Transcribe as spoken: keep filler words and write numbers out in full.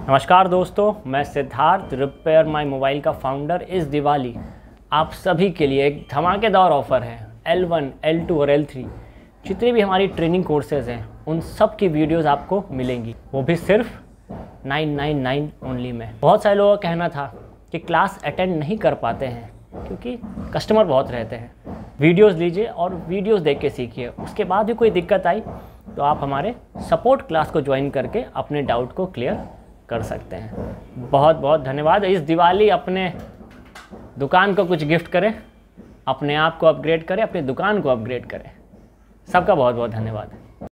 नमस्कार दोस्तों, मैं सिद्धार्थ रिपेयर माई मोबाइल का फाउंडर। इस दिवाली आप सभी के लिए एक धमाकेदार ऑफ़र है। एल वन, एल टू और एल थ्री जितनी भी हमारी ट्रेनिंग कोर्सेज़ हैं उन सब की वीडियोस आपको मिलेंगी, वो भी सिर्फ नाइन नाइन नाइन ओनली में। बहुत सारे लोगों का कहना था कि क्लास अटेंड नहीं कर पाते हैं क्योंकि कस्टमर बहुत रहते हैं। वीडियोस लीजिए और वीडियोस देख के सीखिए। उसके बाद भी कोई दिक्कत आई तो आप हमारे सपोर्ट क्लास को ज्वाइन करके अपने डाउट को क्लियर कर सकते हैं। बहुत बहुत धन्यवाद। इस दिवाली अपने दुकान को कुछ गिफ्ट करें, अपने आप को अपग्रेड करें, अपनी दुकान को अपग्रेड करें। सबका बहुत बहुत धन्यवाद।